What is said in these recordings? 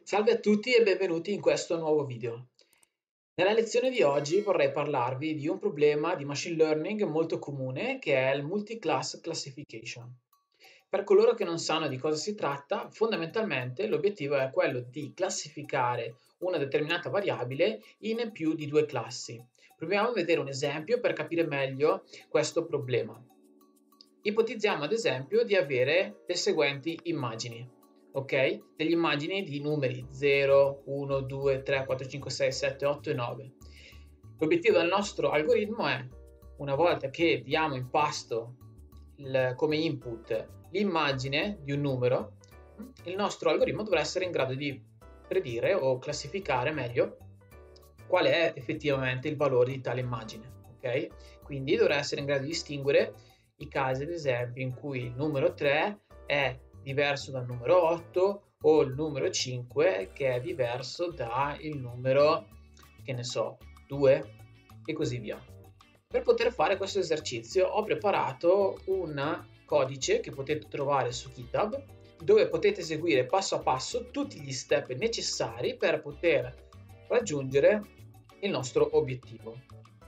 Salve a tutti e benvenuti in questo nuovo video. Nella lezione di oggi vorrei parlarvi di un problema di machine learning molto comune che è il multi-class classification. Per coloro che non sanno di cosa si tratta, fondamentalmente l'obiettivo è quello di classificare una determinata variabile in più di due classi. Proviamo a vedere un esempio per capire meglio questo problema. Ipotizziamo ad esempio di avere le seguenti immagini. Ok? Delle immagini di numeri 0, 1, 2, 3, 4, 5, 6, 7, 8 e 9. L'obiettivo del nostro algoritmo è, una volta che diamo in pasto come input l'immagine di un numero, il nostro algoritmo dovrà essere in grado di predire o classificare meglio qual è effettivamente il valore di tale immagine. Ok? Quindi dovrà essere in grado di distinguere i casi, ad esempio, in cui il numero 3 è diverso dal numero 8 o il numero 5 che è diverso dal numero, che ne so, 2 e così via. Per poter fare questo esercizio ho preparato un codice che potete trovare su GitHub dove potete eseguire passo a passo tutti gli step necessari per poter raggiungere il nostro obiettivo.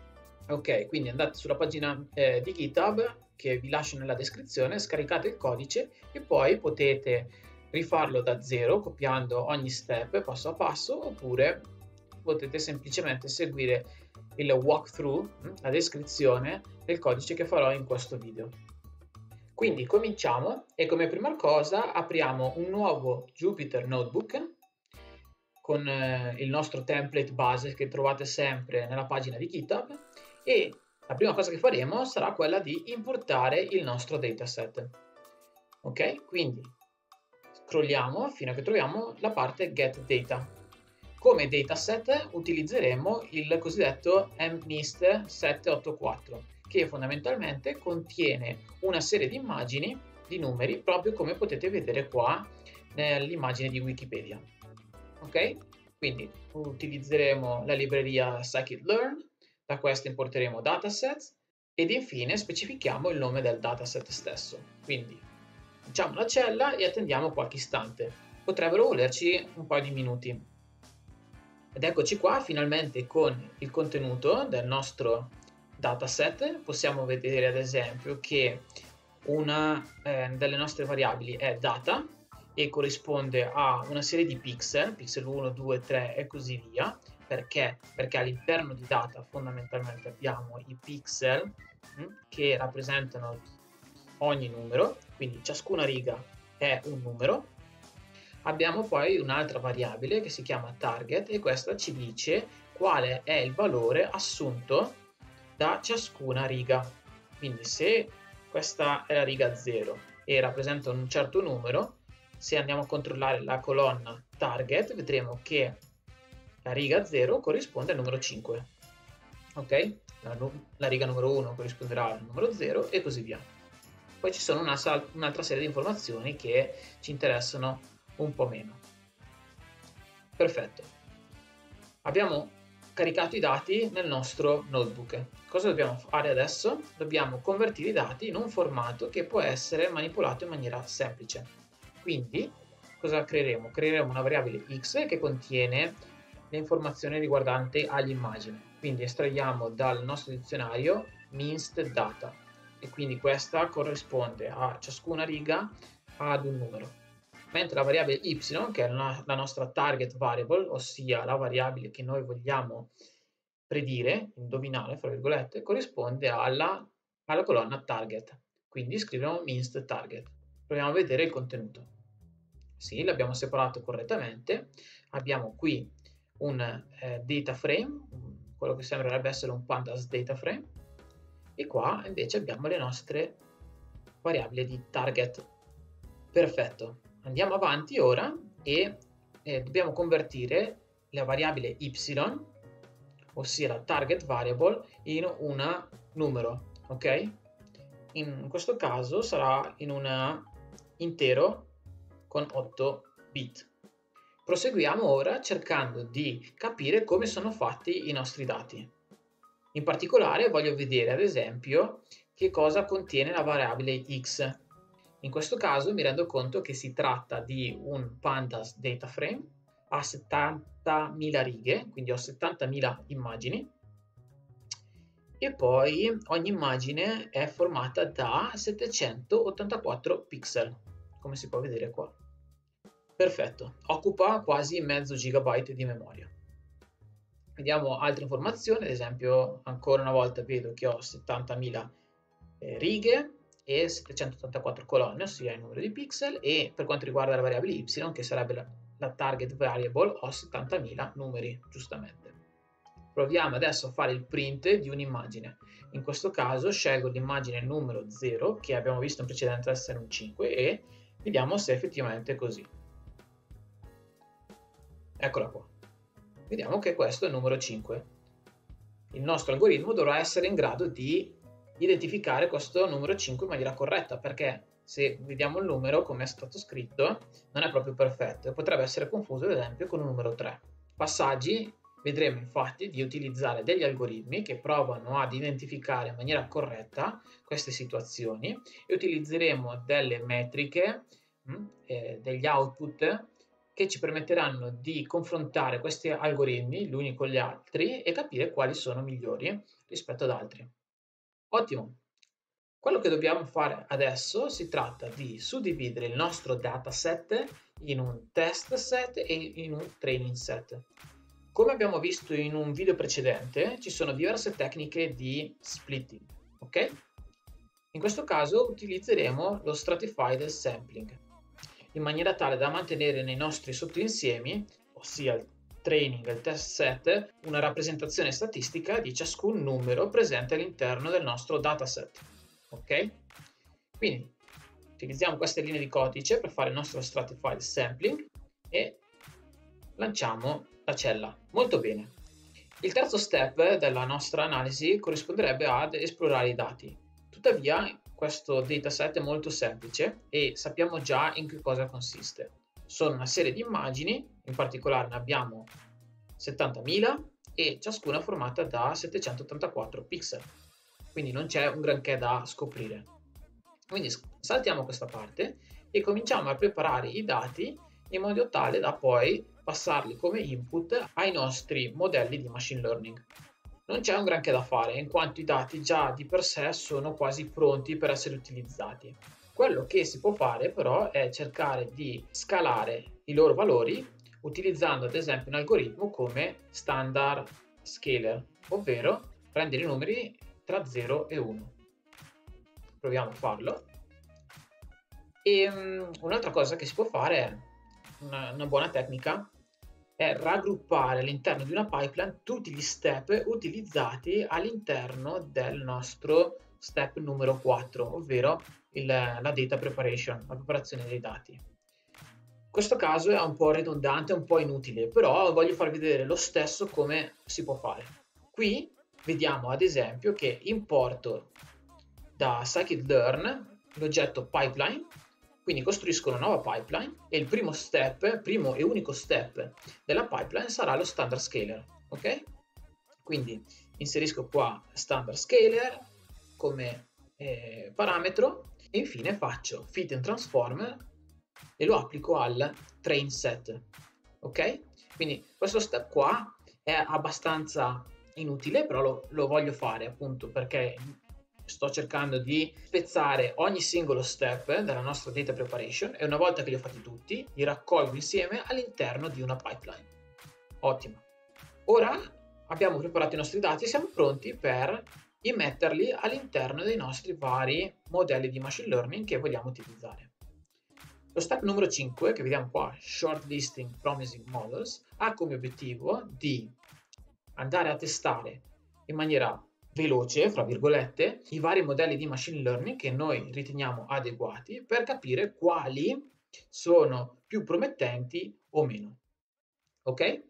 Ok, quindi andate sulla pagina di GitHub che vi lascio nella descrizione, scaricate il codice e poi potete rifarlo da zero copiando ogni step passo a passo, oppure potete semplicemente seguire il walkthrough, la descrizione del codice che farò in questo video. Quindi cominciamo e come prima cosa apriamo un nuovo Jupyter Notebook con il nostro template base che trovate sempre nella pagina di GitHub e la prima cosa che faremo sarà quella di importare il nostro dataset. Ok? Quindi scrolliamo fino a che troviamo la parte Get Data. Come dataset utilizzeremo il cosiddetto MNIST 784, che fondamentalmente contiene una serie di immagini, di numeri, proprio come potete vedere qua nell'immagine di Wikipedia. Ok? Quindi utilizzeremo la libreria scikit-learn, da questa importeremo datasets ed infine specifichiamo il nome del dataset stesso. Quindi facciamo la cella e attendiamo qualche istante. Potrebbero volerci un paio di minuti. Ed eccoci qua finalmente con il contenuto del nostro dataset. Possiamo vedere ad esempio che una delle nostre variabili è data e corrisponde a una serie di pixel 1, 2, 3 e così via. Perché? Perché all'interno di data fondamentalmente abbiamo i pixel che rappresentano ogni numero, quindi ciascuna riga è un numero. Abbiamo poi un'altra variabile che si chiama target e questa ci dice quale è il valore assunto da ciascuna riga. Quindi se questa è la riga 0 e rappresenta un certo numero, se andiamo a controllare la colonna target vedremo che la riga 0 corrisponde al numero 5, ok? La riga numero 1 corrisponderà al numero 0 e così via. Poi ci sono un'altra serie di informazioni che ci interessano un po' meno. Perfetto. Abbiamo caricato i dati nel nostro notebook. Cosa dobbiamo fare adesso? Dobbiamo convertire i dati in un formato che può essere manipolato in maniera semplice. Quindi cosa creeremo? Creeremo una variabile x che contiene le informazioni riguardanti all'immagine. Quindi estraiamo dal nostro dizionario minst data e quindi questa corrisponde a ciascuna riga ad un numero. Mentre la variabile y, che è la nostra target variable, ossia la variabile che noi vogliamo predire, indovinare, fra virgolette, corrisponde alla colonna target. Quindi scriviamo minst target. Proviamo a vedere il contenuto. Sì, l'abbiamo separato correttamente. Abbiamo qui un data frame, quello che sembrerebbe essere un pandas data frame, e qua invece abbiamo le nostre variabili di target. Perfetto, andiamo avanti ora e dobbiamo convertire la variabile y, ossia la target variable, in un numero, ok? In questo caso sarà in un intero con 8 bit. Proseguiamo ora cercando di capire come sono fatti i nostri dati. In particolare voglio vedere ad esempio che cosa contiene la variabile x. In questo caso mi rendo conto che si tratta di un pandas data frame ha 70.000 righe, quindi ho 70.000 immagini, e poi ogni immagine è formata da 784 pixel, come si può vedere qua. Perfetto, occupa quasi mezzo gigabyte di memoria. Vediamo altre informazioni, ad esempio ancora una volta vedo che ho 70.000 righe e 784 colonne, ossia il numero di pixel, e per quanto riguarda la variabile y, che sarebbe la target variable, ho 70.000 numeri, giustamente. Proviamo adesso a fare il print di un'immagine. In questo caso scelgo l'immagine numero 0, che abbiamo visto in precedenza essere un 5, e vediamo se effettivamente è così. Eccola qua. Vediamo che questo è il numero 5. Il nostro algoritmo dovrà essere in grado di identificare questo numero 5 in maniera corretta, perché se vediamo il numero come è stato scritto non è proprio perfetto e potrebbe essere confuso ad esempio con un numero 3. Passaggi: vedremo infatti di utilizzare degli algoritmi che provano ad identificare in maniera corretta queste situazioni, e utilizzeremo delle metriche, degli output, che ci permetteranno di confrontare questi algoritmi gli uni con gli altri e capire quali sono migliori rispetto ad altri. Ottimo! Quello che dobbiamo fare adesso si tratta di suddividere il nostro dataset in un test set e in un training set. Come abbiamo visto in un video precedente, ci sono diverse tecniche di splitting, ok? In questo caso utilizzeremo lo stratified sampling, in maniera tale da mantenere nei nostri sottoinsiemi, ossia il training e il test set, una rappresentazione statistica di ciascun numero presente all'interno del nostro dataset. Ok? Quindi utilizziamo queste linee di codice per fare il nostro stratified sampling e lanciamo la cella. Molto bene. Il terzo step della nostra analisi corrisponderebbe ad esplorare i dati. Tuttavia, questo dataset è molto semplice e sappiamo già in che cosa consiste. Sono una serie di immagini, in particolare ne abbiamo 70.000 e ciascuna formata da 784 pixel. Quindi non c'è un granché da scoprire. Quindi saltiamo questa parte e cominciamo a preparare i dati in modo tale da poi passarli come input ai nostri modelli di machine learning. Non c'è un granché da fare, in quanto i dati già di per sé sono quasi pronti per essere utilizzati. Quello che si può fare però è cercare di scalare i loro valori utilizzando ad esempio un algoritmo come standard scaler, ovvero prendere i numeri tra 0 e 1. Proviamo a farlo. E un'altra cosa che si può fare è una buona tecnica è raggruppare all'interno di una pipeline tutti gli step utilizzati all'interno del nostro step numero 4, ovvero la data preparation, la preparazione dei dati. In questo caso è un po' ridondante, un po' inutile, però voglio farvi vedere lo stesso come si può fare. Qui vediamo ad esempio che importo da scikit-learn l'oggetto pipeline, quindi costruisco una nuova pipeline e il primo e unico step della pipeline sarà lo standard scaler, ok? Quindi inserisco qua standard scaler come parametro e infine faccio fit and transform e lo applico al train set, ok? Quindi questo step qua è abbastanza inutile, però lo voglio fare appunto perché sto cercando di spezzare ogni singolo step della nostra data preparation e una volta che li ho fatti tutti, li raccolgo insieme all'interno di una pipeline. Ottimo. Ora abbiamo preparato i nostri dati e siamo pronti per immetterli all'interno dei nostri vari modelli di machine learning che vogliamo utilizzare. Lo step numero 5, che vediamo qua, Shortlisting Promising Models, ha come obiettivo di andare a testare in maniera veloce, fra virgolette, i vari modelli di machine learning che noi riteniamo adeguati per capire quali sono più promettenti o meno. Ok?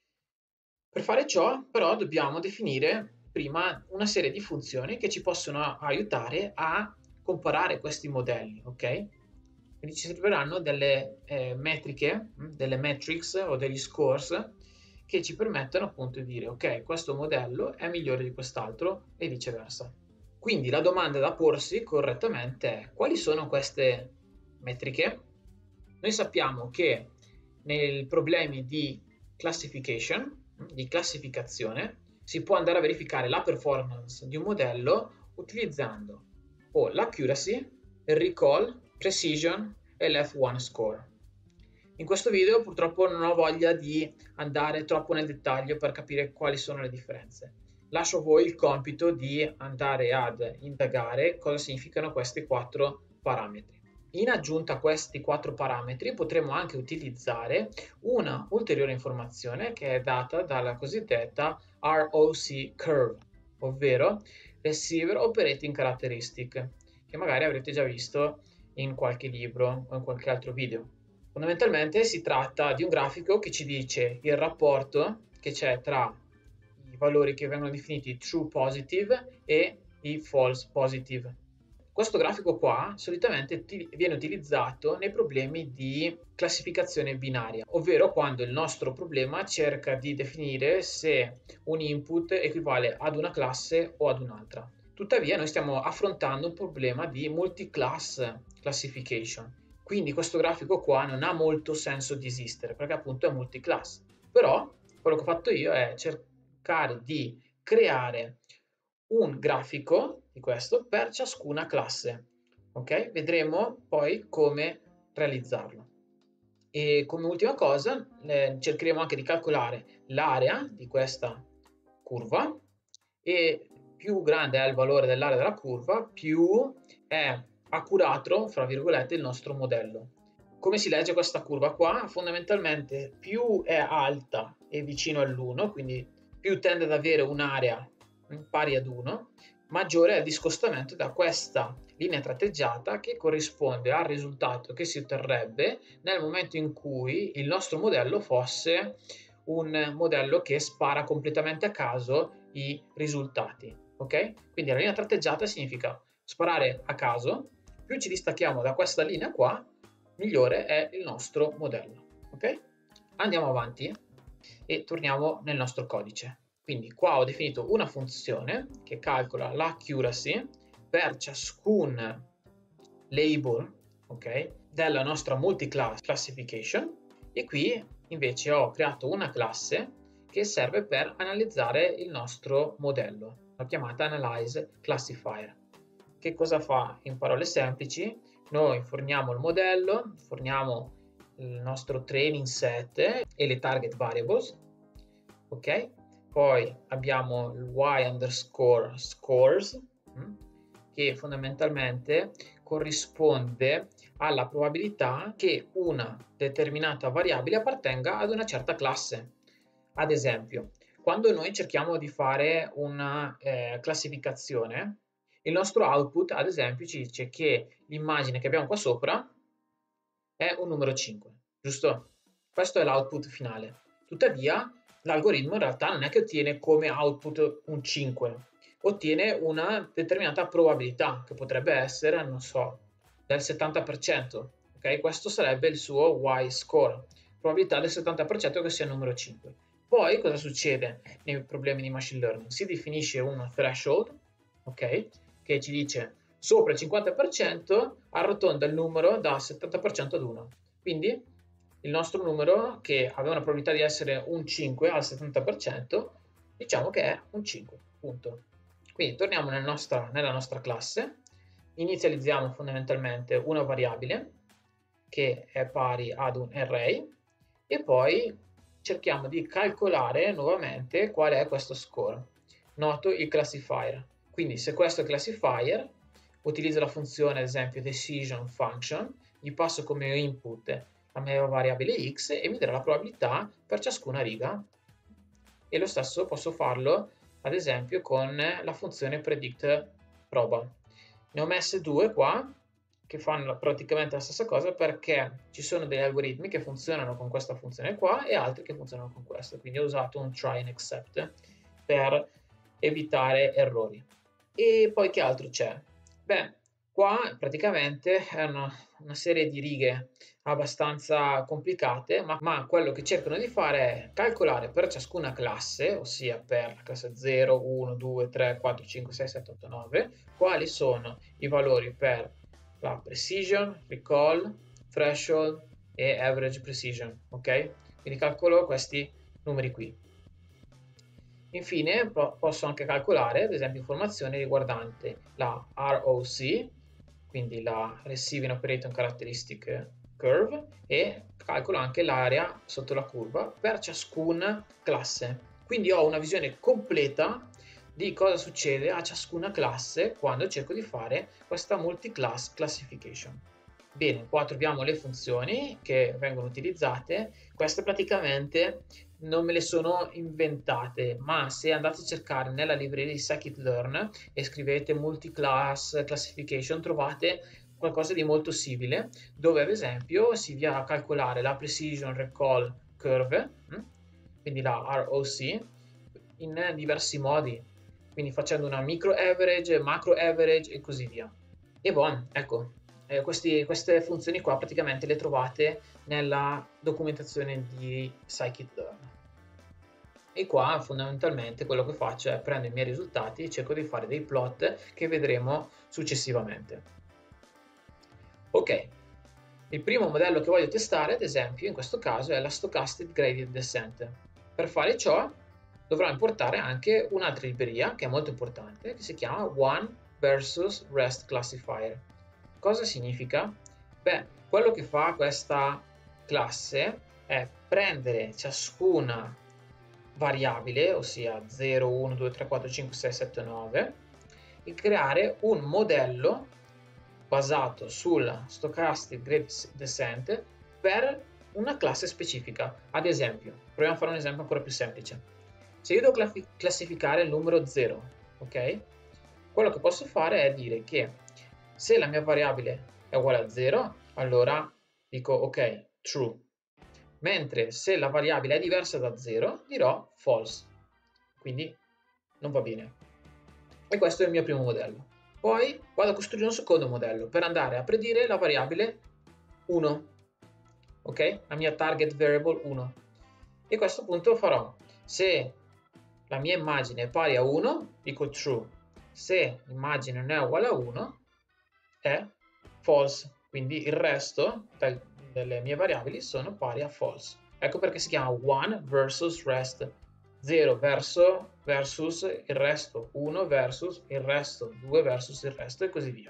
Per fare ciò, però, dobbiamo definire prima una serie di funzioni che ci possono aiutare a comparare questi modelli, ok? Quindi ci serviranno delle metriche, delle metrics o degli scores che ci permettono appunto di dire ok, questo modello è migliore di quest'altro e viceversa. Quindi la domanda da porsi correttamente è: quali sono queste metriche? Noi sappiamo che nei problemi di classification, di classificazione, si può andare a verificare la performance di un modello utilizzando o l'accuracy, il recall, precision e l'F1 score. In questo video purtroppo non ho voglia di andare troppo nel dettaglio per capire quali sono le differenze. Lascio a voi il compito di andare ad indagare cosa significano questi 4 parametri. In aggiunta a questi 4 parametri potremo anche utilizzare una ulteriore informazione che è data dalla cosiddetta ROC curve, ovvero Receiver Operating Characteristic, che magari avrete già visto in qualche libro o in qualche altro video. Fondamentalmente si tratta di un grafico che ci dice il rapporto che c'è tra i valori che vengono definiti true positive e i false positive. Questo grafico qua solitamente viene utilizzato nei problemi di classificazione binaria, ovvero quando il nostro problema cerca di definire se un input equivale ad una classe o ad un'altra. Tuttavia noi stiamo affrontando un problema di multi-class classification. Quindi questo grafico qua non ha molto senso di esistere perché appunto è multiclass. Però quello che ho fatto io è cercare di creare un grafico di questo per ciascuna classe. Ok? Vedremo poi come realizzarlo. E come ultima cosa cercheremo anche di calcolare l'area di questa curva e più grande è il valore dell'area della curva, più è accurato, fra virgolette, il nostro modello. Come si legge questa curva qua? Fondamentalmente più è alta e vicino all'1, quindi più tende ad avere un'area pari ad 1, maggiore è il discostamento da questa linea tratteggiata che corrisponde al risultato che si otterrebbe nel momento in cui il nostro modello fosse un modello che spara completamente a caso i risultati. Ok? Quindi la linea tratteggiata significa sparare a caso, più ci distacchiamo da questa linea qua, migliore è il nostro modello. Ok? Andiamo avanti e torniamo nel nostro codice. Quindi qua ho definito una funzione che calcola l'accuracy per ciascun label, ok, della nostra multi-class classification, e qui invece ho creato una classe che serve per analizzare il nostro modello, l'ho chiamata Analyze Classifier. Che cosa fa? In parole semplici, noi forniamo il modello, forniamo il nostro training set e le target variables, ok? Poi abbiamo il y_scores che fondamentalmente corrisponde alla probabilità che una determinata variabile appartenga ad una certa classe. Ad esempio, quando noi cerchiamo di fare una classificazione, il nostro output, ad esempio, ci dice che l'immagine che abbiamo qua sopra è un numero 5, giusto? Questo è l'output finale. Tuttavia, l'algoritmo in realtà non è che ottiene come output un 5, ottiene una determinata probabilità, che potrebbe essere, non so, del 70%. Ok? Questo sarebbe il suo y-score, probabilità del 70% che sia il numero 5. Poi cosa succede nei problemi di machine learning? Si definisce un threshold, ok? Che ci dice sopra il 50% arrotonda il numero da 70% ad 1. Quindi il nostro numero, che aveva una probabilità di essere un 5 al 70%, diciamo che è un 5, punto. Quindi torniamo nella nostra classe, inizializziamo fondamentalmente una variabile che è pari ad un array e poi cerchiamo di calcolare nuovamente qual è questo score. Noto il classifier. Quindi se questo è il classifier, utilizzo la funzione, ad esempio, decision function, gli passo come input la mia variabile x e mi darà la probabilità per ciascuna riga. E lo stesso posso farlo, ad esempio, con la funzione predict proba. Ne ho messe due qua, che fanno praticamente la stessa cosa perché ci sono degli algoritmi che funzionano con questa funzione qua e altri che funzionano con questa. Quindi ho usato un try and accept per evitare errori. E poi che altro c'è? Beh, qua praticamente è una serie di righe abbastanza complicate, ma quello che cercano di fare è calcolare per ciascuna classe, ossia per la classe 0, 1, 2, 3, 4, 5, 6, 7, 8, 9, quali sono i valori per la precision, recall, threshold, e average precision, ok? Quindi calcolo questi numeri qui. Infine posso anche calcolare, ad esempio, informazioni riguardanti la ROC, quindi la Receiving Operating Characteristic Curve, e calcolo anche l'area sotto la curva per ciascuna classe. Quindi ho una visione completa di cosa succede a ciascuna classe quando cerco di fare questa multi-class classification. Bene, qua troviamo le funzioni che vengono utilizzate. Queste praticamente non me le sono inventate, ma se andate a cercare nella libreria di scikit-learn e scrivete multi-class classification, trovate qualcosa di molto simile, dove ad esempio si va a calcolare la precision recall curve, quindi la ROC, in diversi modi, quindi facendo una micro average, macro average e così via. E buon, ecco, queste funzioni qua praticamente le trovate nella documentazione di scikit-learn. E qua fondamentalmente quello che faccio è prendo i miei risultati e cerco di fare dei plot che vedremo successivamente. Ok, il primo modello che voglio testare, ad esempio, in questo caso è la Stochastic Gradient Descent. Per fare ciò dovrò importare anche un'altra libreria che è molto importante, che si chiama One versus Rest Classifier. Cosa significa? Beh, quello che fa questa classe è prendere ciascuna variabile, ossia 0, 1, 2, 3, 4, 5, 6, 7, 9, e creare un modello basato sulla Stochastic Gradient Descent per una classe specifica. Ad esempio, proviamo a fare un esempio ancora più semplice. Se io devo classificare il numero 0, ok? Quello che posso fare è dire che se la mia variabile è uguale a 0, allora dico ok, true. Mentre se la variabile è diversa da 0, dirò false. Quindi non va bene. E questo è il mio primo modello. Poi vado a costruire un secondo modello per andare a predire la variabile 1. Ok? La mia target variable 1. E a questo punto farò, se la mia immagine è pari a 1, dico true. Se l'immagine non è uguale a 1, è false. Quindi il resto delle mie variabili sono pari a false. Ecco perché si chiama one versus rest. 0 versus il resto, 1 versus il resto, 2 versus il resto e così via.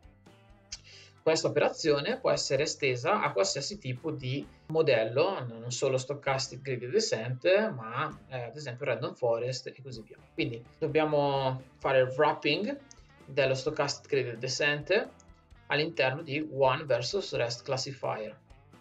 Questa operazione può essere estesa a qualsiasi tipo di modello, non solo Stochastic Gradient Descent, ma ad esempio Random Forest e così via. Quindi dobbiamo fare il wrapping dello Stochastic Gradient Descent all'interno di One versus Rest Classifier.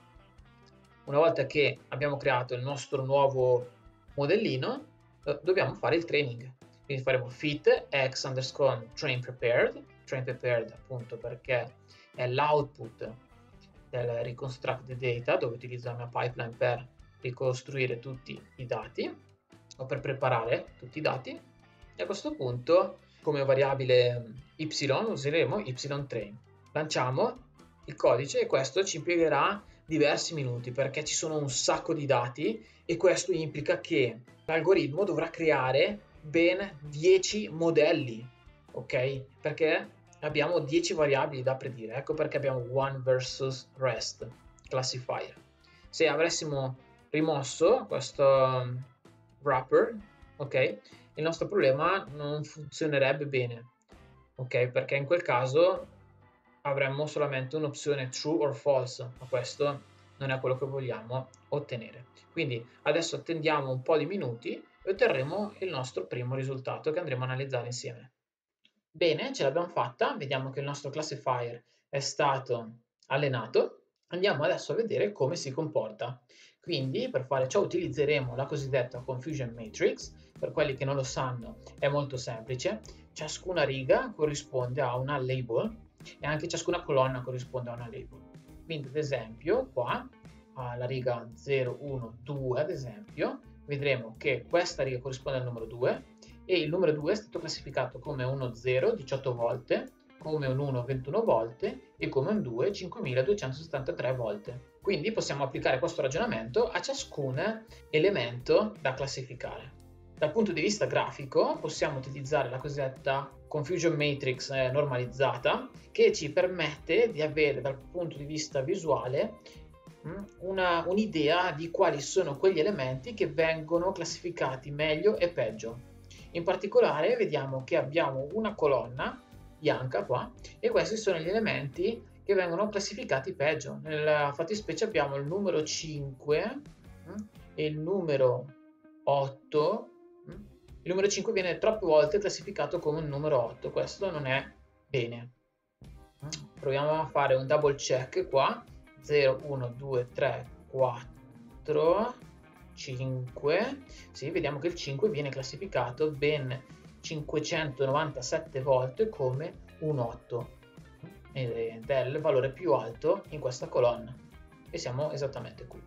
Una volta che abbiamo creato il nostro nuovo modellino, dobbiamo fare il training. Quindi faremo fit x underscore train prepared appunto perché è l'output del reconstruct the data, dove utilizzo la mia pipeline per ricostruire tutti i dati o per preparare tutti i dati. E a questo punto come variabile y useremo yTrain. Lanciamo il codice e questo ci impiegherà diversi minuti perché ci sono un sacco di dati e questo implica che l'algoritmo dovrà creare ben 10 modelli, ok? Perché abbiamo 10 variabili da predire, ecco perché abbiamo one versus rest classifier. Se avessimo rimosso questo wrapper, ok? Il nostro problema non funzionerebbe bene, ok? Perché in quel caso avremmo solamente un'opzione true or false, ma questo non è quello che vogliamo ottenere. Quindi adesso attendiamo un po' di minuti e otterremo il nostro primo risultato che andremo a analizzare insieme. Bene, ce l'abbiamo fatta, vediamo che il nostro classifier è stato allenato. Andiamo adesso a vedere come si comporta. Quindi per fare ciò utilizzeremo la cosiddetta confusion matrix. Per quelli che non lo sanno è molto semplice. Ciascuna riga corrisponde a una label e anche ciascuna colonna corrisponde a una label. Quindi ad esempio qua alla riga 0, 1, 2 ad esempio vedremo che questa riga corrisponde al numero 2 e il numero 2 è stato classificato come uno 0 18 volte, come un 1 21 volte e come un 2 5273 volte. Quindi possiamo applicare questo ragionamento a ciascun elemento da classificare. Dal punto di vista grafico possiamo utilizzare la cosiddetta confusion matrix normalizzata che ci permette di avere dal punto di vista visuale un'idea di quali sono quegli elementi che vengono classificati meglio e peggio. In particolare vediamo che abbiamo una colonna bianca qua e questi sono gli elementi che vengono classificati peggio. Nella fattispecie abbiamo il numero 5 e il numero 8. Il numero 5 viene troppe volte classificato come un numero 8, questo non è bene. Proviamo a fare un double check qua. 0, 1, 2, 3, 4, 5. Sì, vediamo che il 5 viene classificato ben 597 volte come un 8 ed è il valore più alto in questa colonna e siamo esattamente qui.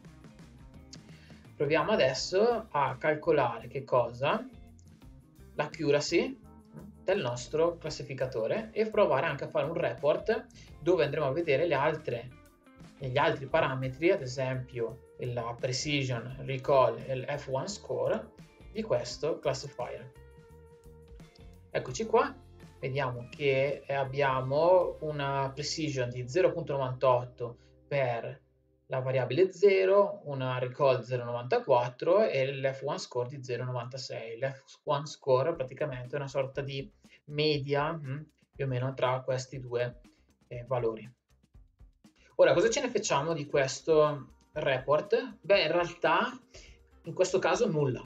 Proviamo adesso a calcolare che cosa? L'accuracy del nostro classificatore e provare anche a fare un report dove andremo a vedere gli altri parametri, ad esempio la precision, recall e il F1 score di questo classifier. Eccoci qua, vediamo che abbiamo una precision di 0.98 per la variabile 0, una recall 0.94 e l'F1 score di 0.96. L'F1 score praticamente è una sorta di media più o meno tra questi due valori. Ora, cosa ce ne facciamo di questo report? Beh, in realtà in questo caso nulla.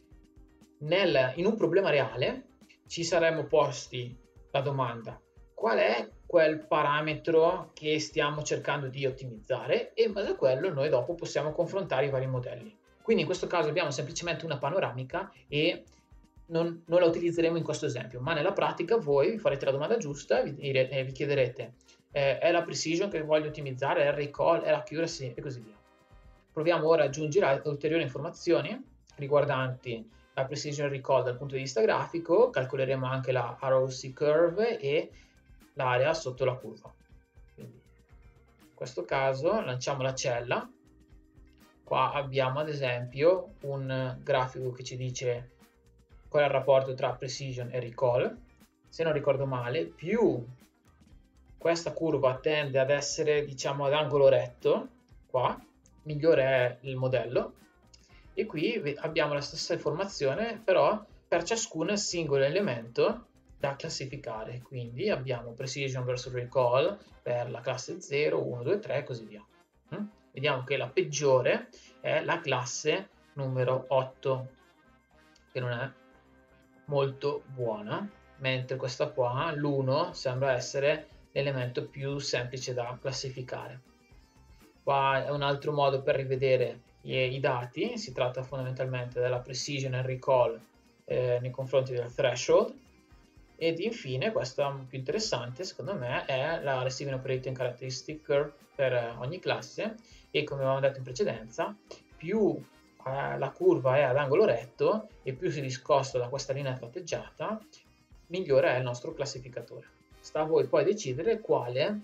In un problema reale ci saremmo posti la domanda: qual è quel parametro che stiamo cercando di ottimizzare, e in base a quello noi dopo possiamo confrontare i vari modelli. Quindi in questo caso abbiamo semplicemente una panoramica e non la utilizzeremo in questo esempio, ma nella pratica voi vi farete la domanda giusta e vi chiederete è la precision che voglio ottimizzare, è il recall, è l'accuracy e così via. Proviamo ora ad aggiungere ulteriori informazioni riguardanti la precision recall dal punto di vista grafico, calcoleremo anche la ROC curve e l'area sotto la curva. Quindi, in questo caso lanciamo la cella, qua abbiamo ad esempio un grafico che ci dice qual è il rapporto tra precision e recall. Se non ricordo male, più questa curva tende ad essere, diciamo, ad angolo retto, qua, migliore è il modello. E qui abbiamo la stessa informazione, però per ciascun singolo elemento da classificare. Quindi abbiamo precision versus recall per la classe 0, 1, 2, 3 e così via. Vediamo che la peggiore è la classe numero 8, che non è molto buona, mentre questa qua, l'1, sembra essere l'elemento più semplice da classificare. Qua è un altro modo per rivedere i dati, si tratta fondamentalmente della precision e recall nei confronti del threshold. Ed infine, questa più interessante secondo me, è la Receiving Operating Characteristic Curve per ogni classe, e come avevamo detto in precedenza, più la curva è ad angolo retto e più si discosta da questa linea tratteggiata, migliore è il nostro classificatore. Sta a voi poi decidere quale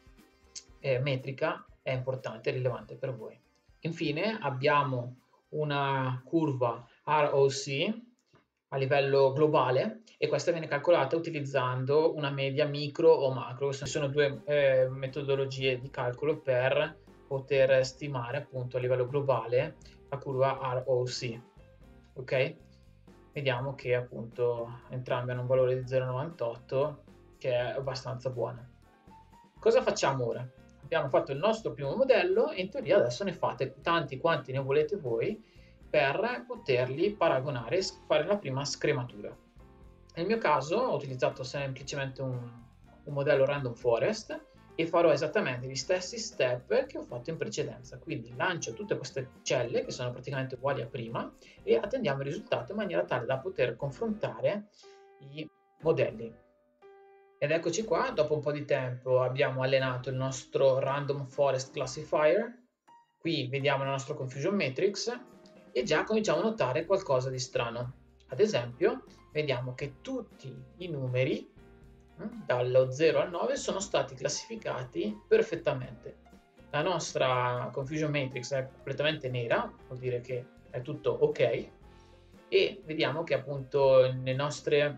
metrica è importante e rilevante per voi. Infine abbiamo una curva ROC a livello globale e questa viene calcolata utilizzando una media micro o macro. Queste sono due metodologie di calcolo per poter stimare appunto a livello globale la curva ROC. Ok? Vediamo che appunto entrambe hanno un valore di 0,98 che è abbastanza buono. Cosa facciamo ora? Abbiamo fatto il nostro primo modello e in teoria adesso ne fate tanti quanti ne volete voi per poterli paragonare e fare la prima scrematura. Nel mio caso ho utilizzato semplicemente un modello random forest e farò esattamente gli stessi step che ho fatto in precedenza. Quindi lancio tutte queste celle che sono praticamente uguali a prima e attendiamo il risultato in maniera tale da poter confrontare i modelli. Ed eccoci qua, dopo un po' di tempo abbiamo allenato il nostro Random Forest Classifier. Qui vediamo la nostra Confusion Matrix e già cominciamo a notare qualcosa di strano. Ad esempio, vediamo che tutti i numeri dallo 0 al 9 sono stati classificati perfettamente. La nostra Confusion Matrix è completamente nera, vuol dire che è tutto ok, e vediamo che appunto le nostre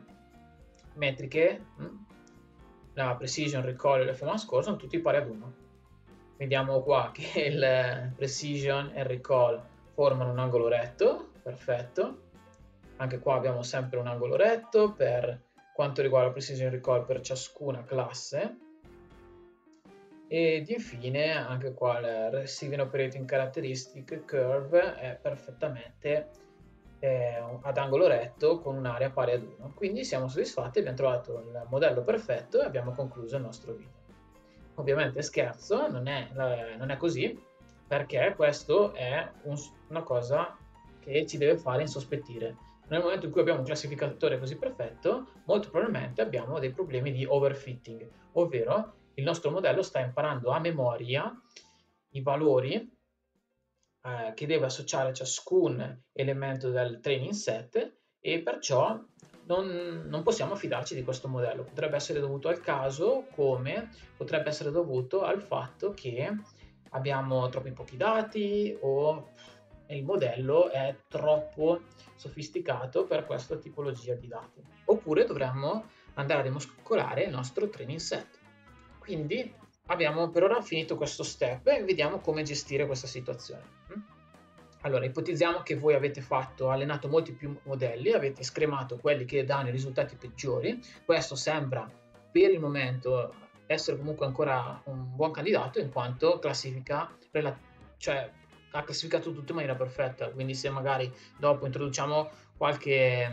metriche, la precision, recall e l'F1 score sono tutti pari ad 1. Vediamo qua che il precision e il recall formano un angolo retto, perfetto. Anche qua abbiamo sempre un angolo retto per quanto riguarda precision e recall per ciascuna classe. Ed infine anche qua il Receiving Operating Characteristic Curve è perfettamente ad angolo retto con un'area pari ad 1. Quindi siamo soddisfatti, abbiamo trovato il modello perfetto e abbiamo concluso il nostro video. Ovviamente scherzo, non è così, perché questo è una cosa che ci deve fare insospettire. Nel momento in cui abbiamo un classificatore così perfetto, molto probabilmente abbiamo dei problemi di overfitting, ovvero il nostro modello sta imparando a memoria i valori che deve associare a ciascun elemento del training set e perciò non possiamo fidarci di questo modello. Potrebbe essere dovuto al caso, come potrebbe essere dovuto al fatto che abbiamo troppi pochi dati o il modello è troppo sofisticato per questa tipologia di dati. Oppure dovremmo andare a rimoscolare il nostro training set. Quindi abbiamo per ora finito questo step e vediamo come gestire questa situazione. Allora, ipotizziamo che voi avete allenato molti più modelli, avete scremato quelli che danno i risultati peggiori. Questo sembra per il momento essere comunque ancora un buon candidato in quanto ha classificato tutto in maniera perfetta. Quindi se magari dopo introduciamo qualche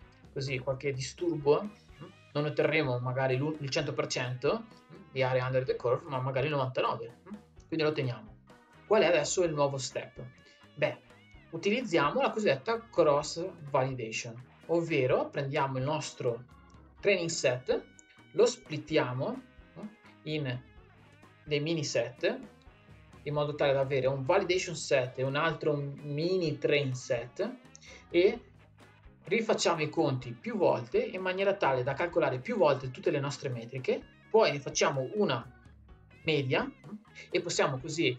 disturbo, non otterremo magari il 100% di area under the curve, ma magari il 99%. Quindi lo teniamo. Qual è adesso il nuovo step? Beh, utilizziamo la cosiddetta cross validation, ovvero prendiamo il nostro training set, lo splittiamo in dei mini set, in modo tale da avere un validation set e un altro mini train set, e rifacciamo i conti più volte in maniera tale da calcolare più volte tutte le nostre metriche, poi ne facciamo una media e possiamo così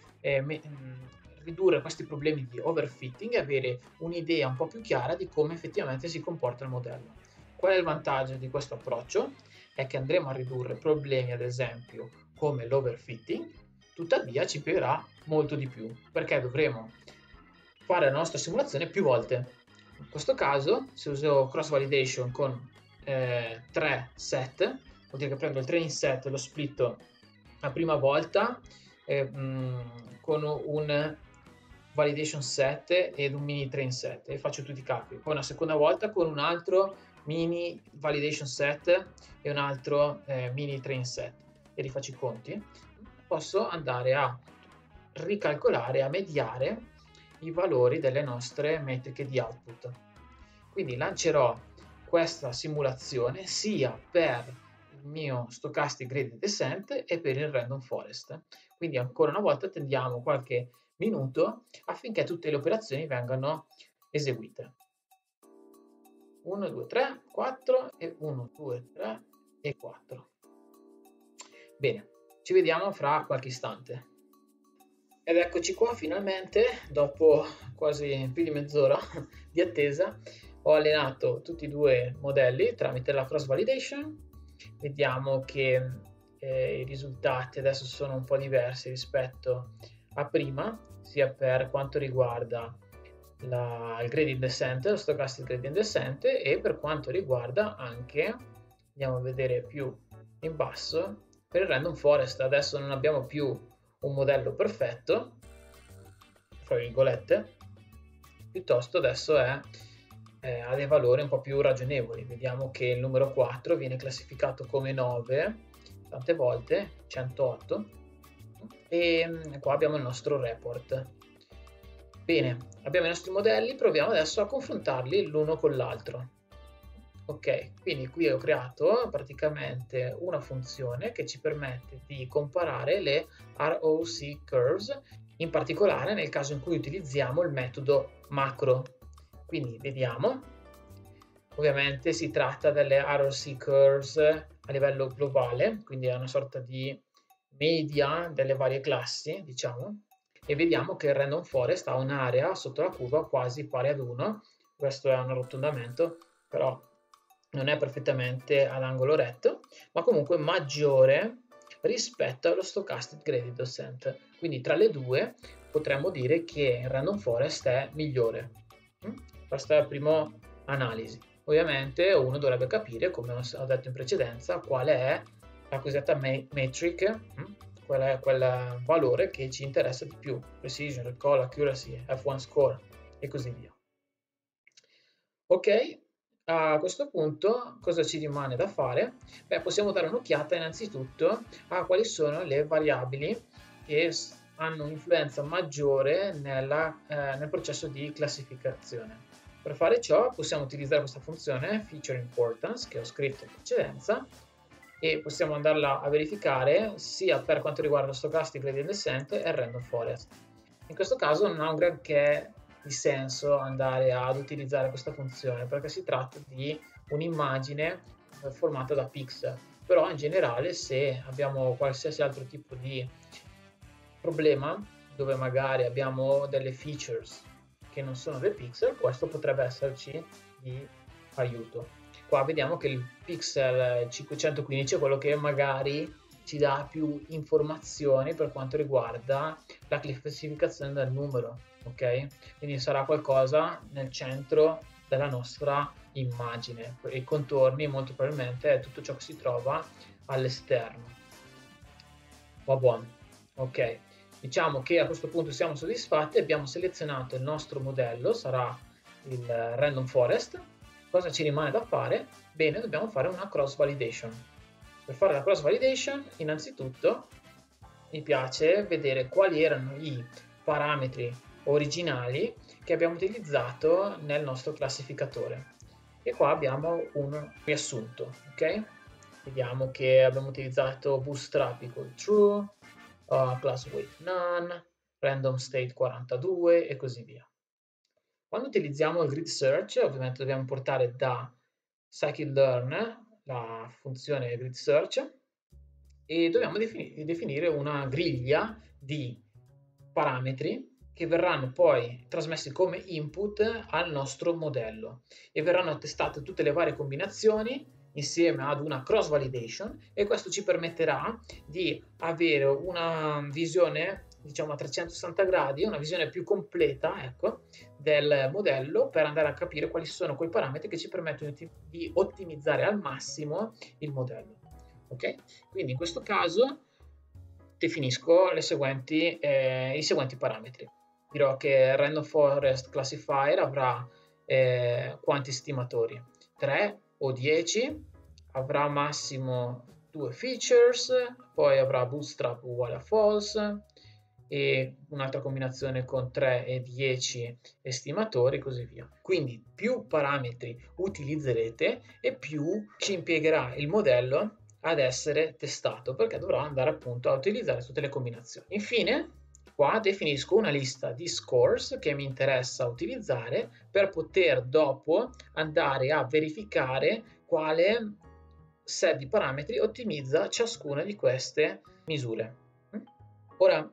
ridurre questi problemi di overfitting e avere un'idea un po' più chiara di come effettivamente si comporta il modello. Qual è il vantaggio di questo approccio? È che andremo a ridurre problemi, ad esempio, come l'overfitting, tuttavia ci pioverà molto di più, perché dovremo fare la nostra simulazione più volte. In questo caso, se uso cross validation con 3 set, vuol dire che prendo il training set e lo splitto la prima volta con un validation set ed un mini train set e faccio tutti i calcoli. Poi una seconda volta con un altro mini validation set e un altro mini train set e rifaccio i conti. Posso andare a ricalcolare, a mediare i valori delle nostre metriche di output. Quindi lancerò questa simulazione sia per il mio stochastic gradient descent e per il random forest. Quindi ancora una volta attendiamo qualche minuto affinché tutte le operazioni vengano eseguite. 1, 2, 3, 4 e 1, 2, 3 e 4. Bene, ci vediamo fra qualche istante. Ed eccoci qua finalmente, dopo quasi più di mezz'ora di attesa, ho allenato tutti e due modelli tramite la cross validation. Vediamo che i risultati adesso sono un po' diversi rispetto a prima, sia per quanto riguarda il gradient descent, lo stochastic gradient descent, e per quanto riguarda anche, andiamo a vedere più in basso, per il random forest. Adesso non abbiamo più un modello perfetto, fra virgolette, piuttosto adesso ha dei valori un po' più ragionevoli. Vediamo che il numero 4 viene classificato come 9 tante volte, 108, e qua abbiamo il nostro report. Bene, abbiamo i nostri modelli, proviamo adesso a confrontarli l'uno con l'altro. Ok, quindi qui ho creato praticamente una funzione che ci permette di comparare le ROC curves, in particolare nel caso in cui utilizziamo il metodo macro. Quindi vediamo, ovviamente si tratta delle ROC curves a livello globale, quindi è una sorta di media delle varie classi, diciamo, e vediamo che il random forest ha un'area sotto la curva quasi pari ad 1. Questo è un arrotondamento, però non è perfettamente all'angolo retto, ma comunque maggiore rispetto allo stochastic gradient descent. Quindi tra le due potremmo dire che il random forest è migliore. Questa è la prima analisi. Ovviamente uno dovrebbe capire, come ho detto in precedenza, qual è la cosiddetta metric, qual è quel valore che ci interessa di più: precision, recall, accuracy, F1 score e così via. Ok, a questo punto cosa ci rimane da fare? Beh, possiamo dare un'occhiata innanzitutto a quali sono le variabili che hanno un'influenza maggiore nel processo di classificazione. Per fare ciò possiamo utilizzare questa funzione feature importance che ho scritto in precedenza e possiamo andarla a verificare sia per quanto riguarda lo stochastic gradient descent e il random forest. In questo caso non ha un granché di senso andare ad utilizzare questa funzione perché si tratta di un'immagine formata da pixel, però in generale se abbiamo qualsiasi altro tipo di problema dove magari abbiamo delle features che non sono dei pixel, questo potrebbe esserci di aiuto. Qua vediamo che il pixel 515 è quello che magari ci dà più informazioni per quanto riguarda la classificazione del numero, ok? Quindi sarà qualcosa nel centro della nostra immagine. I contorni molto probabilmente è tutto ciò che si trova all'esterno. Va buono, ok. Diciamo che a questo punto siamo soddisfatti, abbiamo selezionato il nostro modello, sarà il random forest. Cosa ci rimane da fare? Bene, dobbiamo fare una cross validation. Per fare la cross validation, innanzitutto mi piace vedere quali erano i parametri originali che abbiamo utilizzato nel nostro classificatore. E qua abbiamo un riassunto, ok? Vediamo che abbiamo utilizzato bootstrap equal true, class weight none, random state 42 e così via. Quando utilizziamo il grid search, ovviamente dobbiamo portare da scikit-learn la funzione grid search e dobbiamo definire una griglia di parametri che verranno poi trasmessi come input al nostro modello e verranno testate tutte le varie combinazioni insieme ad una cross validation e questo ci permetterà di avere una visione, diciamo, a 360 gradi, una visione più completa, ecco, del modello per andare a capire quali sono quei parametri che ci permettono di ottimizzare al massimo il modello. Ok? Quindi in questo caso definisco i seguenti parametri. Dirò che il random forest classifier avrà quanti stimatori? 3 o 10, avrà massimo 2 features, poi avrà bootstrap uguale a false e un'altra combinazione con 3 e 10 estimatori e così via. Quindi più parametri utilizzerete e più ci impiegherà il modello ad essere testato perché dovrò andare appunto a utilizzare tutte le combinazioni. Infine qua definisco una lista di scores che mi interessa utilizzare per poter dopo andare a verificare quale set di parametri ottimizza ciascuna di queste misure. Ora,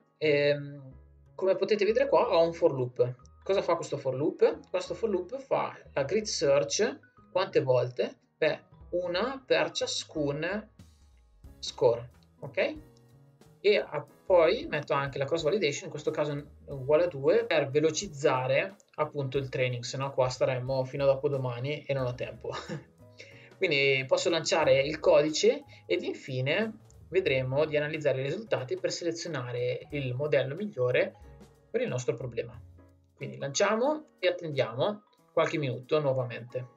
come potete vedere qua ho un for loop. Cosa fa questo for loop? Questo for loop fa la grid search quante volte? Beh, una per ciascun score, ok? E poi metto anche la cross validation, in questo caso uguale a 2, per velocizzare appunto il training, se no qua staremmo fino a dopodomani e non ho tempo. Quindi posso lanciare il codice ed infine vedremo di analizzare i risultati per selezionare il modello migliore per il nostro problema. Quindi lanciamo e attendiamo qualche minuto nuovamente.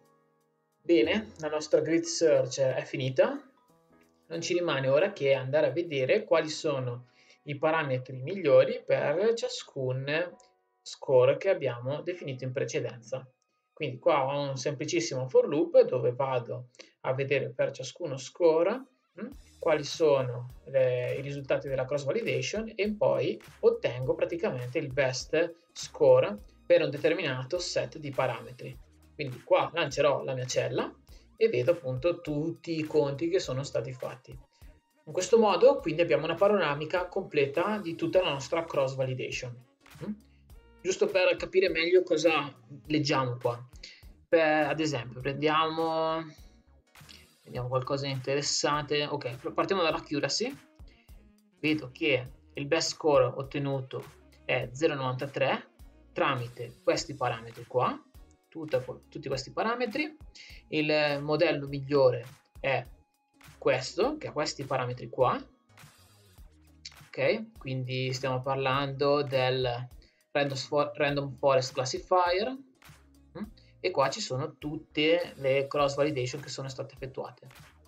Bene, la nostra grid search è finita. Non ci rimane ora che andare a vedere quali sono i parametri migliori per ciascun score che abbiamo definito in precedenza. Quindi qua ho un semplicissimo for loop dove vado a vedere per ciascuno score quali sono i risultati della cross validation e poi ottengo praticamente il best score per un determinato set di parametri. Quindi qua lancerò la mia cella e vedo appunto tutti i conti che sono stati fatti. In questo modo quindi abbiamo una panoramica completa di tutta la nostra cross validation. Giusto per capire meglio cosa leggiamo qua. Ad esempio prendiamo qualcosa di interessante. Ok, partiamo dall'accuracy. vedo che il best score ottenuto è 0,93 tramite questi parametri qua, tutti questi parametri. Il modello migliore è questo, che ha questi parametri qua, ok? Quindi stiamo parlando del Random Forest Classifier, e qua ci sono tutte le cross validation che sono state effettuate.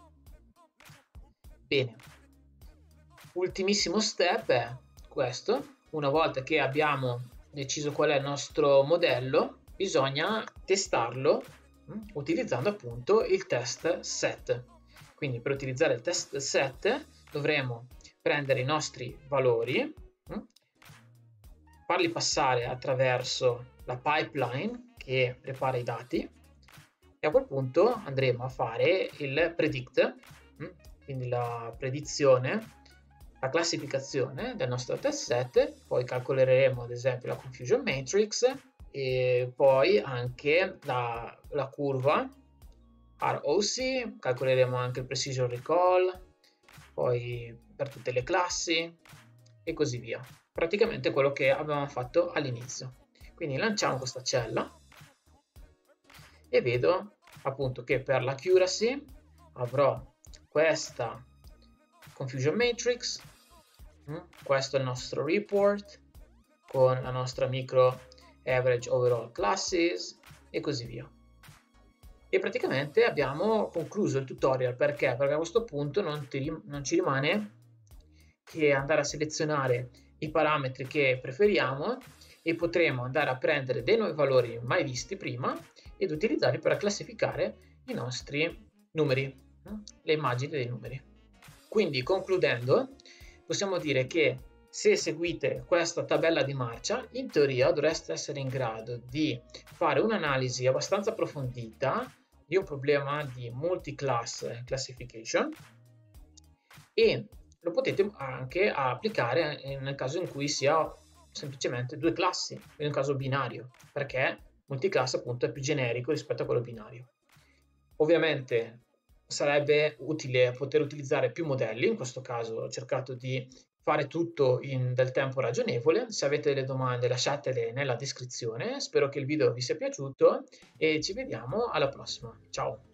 Bene, ultimissimo step è questo. Una volta che abbiamo deciso qual è il nostro modello, bisogna testarlo utilizzando appunto il test set. Quindi per utilizzare il test set dovremo prendere i nostri valori, farli passare attraverso la pipeline che prepara i dati e a quel punto andremo a fare il predict, quindi la predizione, la classificazione del nostro test set, poi calcoleremo ad esempio la confusion matrix e poi anche la curva ROC, calcoleremo anche il precision recall, poi per tutte le classi e così via. Praticamente quello che avevamo fatto all'inizio. Quindi lanciamo questa cella e vedo appunto che per l'accuracy avrò questa confusion matrix, questo è il nostro report con la nostra micro average overall classes e così via. E praticamente abbiamo concluso il tutorial. Perché? Perché a questo punto non ci rimane che andare a selezionare i parametri che preferiamo e potremo andare a prendere dei nuovi valori mai visti prima ed utilizzarli per classificare i nostri numeri, le immagini dei numeri. Quindi concludendo, possiamo dire che se seguite questa tabella di marcia, in teoria dovreste essere in grado di fare un'analisi abbastanza approfondita di un problema di multi-class classification e lo potete anche applicare nel caso in cui sia semplicemente due classi, in un caso binario, perché multiclass appunto è più generico rispetto a quello binario. Ovviamente sarebbe utile poter utilizzare più modelli, in questo caso ho cercato di fare tutto in del tempo ragionevole. Se avete delle domande lasciatele nella descrizione, spero che il video vi sia piaciuto e ci vediamo alla prossima. Ciao!